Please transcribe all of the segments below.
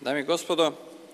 Dame i gospodo,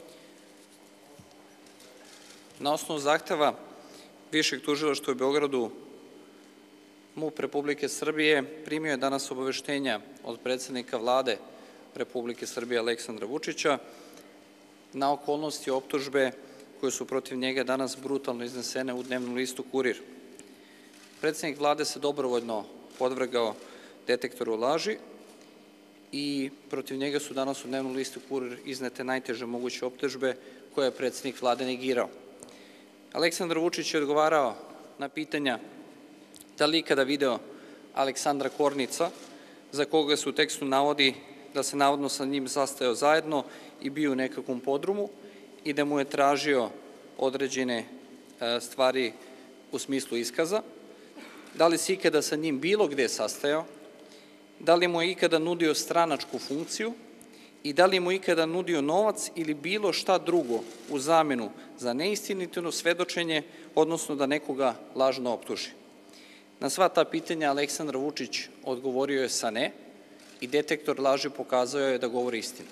na osnovu zahteva Višeg tužilaštva u Beogradu, MUP Republike Srbije primio je danas obaveštenja od predsednika Vlade Republike Srbije Aleksandra Vučića na okolnosti optužbe koje su protiv njega danas brutalno iznesene u dnevnom listu Kurir. Predsednik Vlade se dobrovoljno podvrgao detektoru laži i protiv njega su danas u dnevnom listu Kurir iznete najteže moguće optužbe koje je predsednik Vlade negirao. Aleksandar Vučić je odgovarao na pitanja da li ikada video Aleksandra Kornica, za koga se u tekstu navodi da se navodno sa njim sastajao zajedno i bio u nekakvom podrumu i da mu je tražio određene stvari u smislu iskaza, da li se ikada sa njim bilo gde sastajao, da li mu je ikada nudio stranačku funkciju i da li mu je ikada nudio novac ili bilo šta drugo u zamenu za neistinito svedočenje, odnosno da nekoga lažno optuži. Na sva ta pitanja Aleksandar Vučić odgovorio je sa ne i detektor laži pokazao je da govori istinu.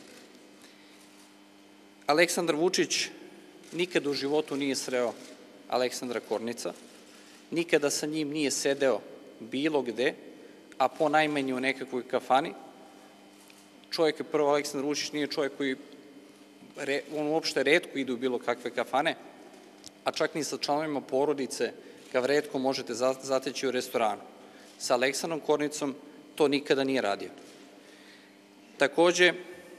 Aleksandar Vučić nikada u životu nije sreo Aleksandra Kornica, nikada sa njim nije sedeo bilo gde, a ponajmanje u nekakvoj kafani. Čovjek, prvo, Aleksandar Vučić nije čovjek koji uopšte retko ide u bilo kakve kafane, a čak ni sa članovima porodice ga retko možete zateći u restoranu. Sa Aleksandrom Kornicom to nikada nije radio. Takođe,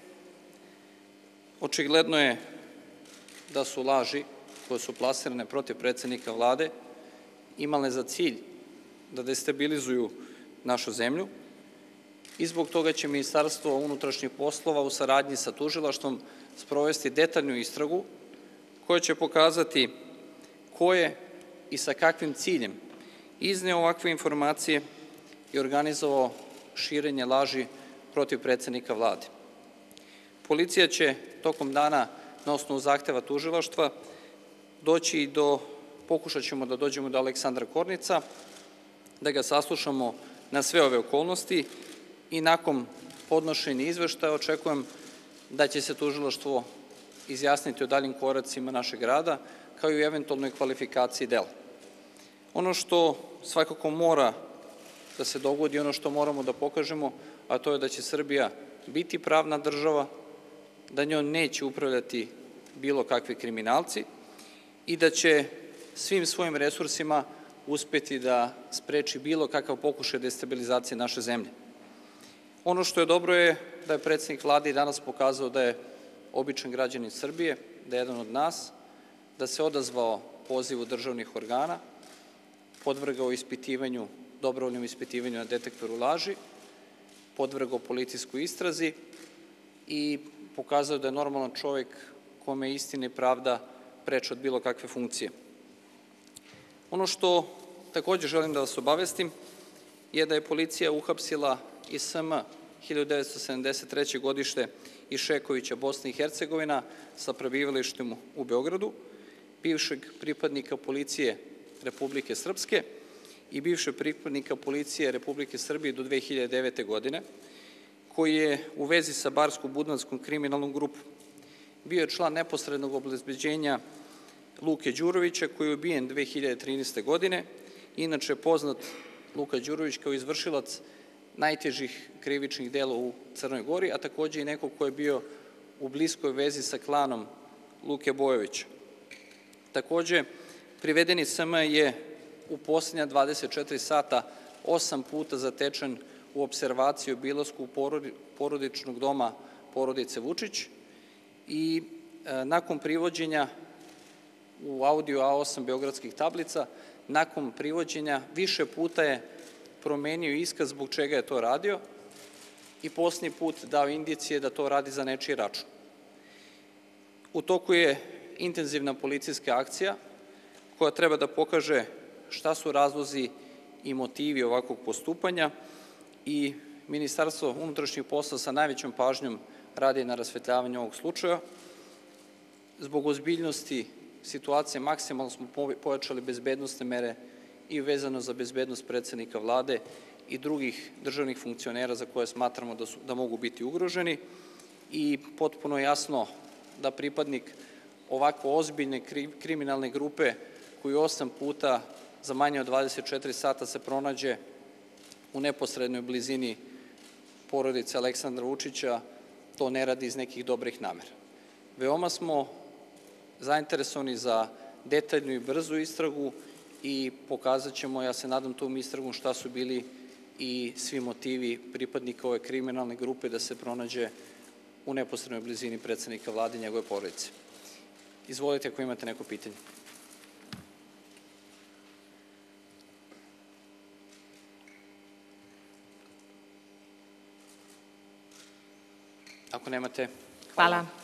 očigledno je da su laži koje su plasirane protiv predsednika Vlade imale za cilj da destabilizuju našu zemlju i zbog toga će Ministarstvo unutrašnjih poslova u saradnji sa tužilaštvom sprovesti detaljnu istragu koja će pokazati ko je i sa kakvim ciljem izneo ovakve informacije i organizovao širenje laži protiv predsednika Vlade. Policija će tokom dana na osnovu zahteva tužilaštva pokušat ćemo da dođemo do Aleksandra Kornica, da ga saslušamo na sve ove okolnosti i nakon podnošenja izveštaja očekujem da će se tužilaštvo izjasniti o daljim koracima našeg rada, kao i u eventualnoj kvalifikaciji dela. Ono što svakako mora da se dogodi, ono što moramo da pokažemo, a to je da će Srbija biti pravna država, da njom neće upravljati bilo kakvi kriminalci i da će svim svojim resursima uspeti da spreči bilo kakav pokušaj destabilizacije naše zemlje. Ono što je dobro je da je predsednik Vlade i danas pokazao da je običan građanin Srbije, da je jedan od nas, da se odazvao pozivu državnih organa, podvrgao ispitivanju, dobrovoljnom ispitivanju na detektoru laži, podvrgao policijskoj istrazi i pokazao da je normalan čovjek kome je istina i pravda preče od bilo kakve funkcije. Ono što takođe želim da vas obavestim je da je policija uhapsila iz SM 1973. godište Išekovića, Bosna i Hercegovina, sa prebivalištem u Beogradu, bivšeg pripadnika policije Republike Srpske i bivšeg pripadnika policije Republike Srbije do 2009. godine, koji je u vezi sa Barsko-Budvanskom kriminalnom grupom. Bio je član neposrednog obezbeđenja Luke Đurovića, koji je ubijen 2013. godine. Inače, poznat Luka Đurović kao izvršilac najtežih krivičnih dela u Crnoj Gori, a takođe i neko ko je bio u bliskoj vezi sa klanom Luke Bojovića. Takođe, privedeni SM je u poslednja 24 sata 8 puta zatečen u opservaciji i obilasku porodičnog doma porodice Vučić i nakon privođenja u audio A8 beogradskih tablica, nakon privođenja više puta je promenio iskaz zbog čega je to radio i poslednji put dao indicije da to radi za nečiji račun. U toku je intenzivna policijska akcija koja treba da pokaže šta su razlozi i motivi ovakvog postupanja i Ministarstvo unutrašnjih poslova sa najvećom pažnjom radi na rasvetljavanju ovog slučaja. Zbog ozbiljnosti situacije maksimalno smo pojačali bezbednosne mere i vezano za bezbednost predsednika Vlade i drugih državnih funkcionera za koje smatramo da mogu biti ugroženi i potpuno jasno da pripadnik ovako ozbiljne kriminalne grupe koji 8 puta za manje od 24 sata se pronađe u neposrednoj blizini porodice Aleksandra Vučića, to ne radi iz nekih dobrih namera. Veoma smo zainteresovani za detaljnu i brzu istragu i pokazat ćemo, ja se nadam, tom istragom šta su bili i svi motivi pripadnika ove kriminalne grupe da se pronađe u neposrednoj blizini predsednika Vlade i njegove porodice. Izvolite ako imate neko pitanje. Ako nemate, hvala.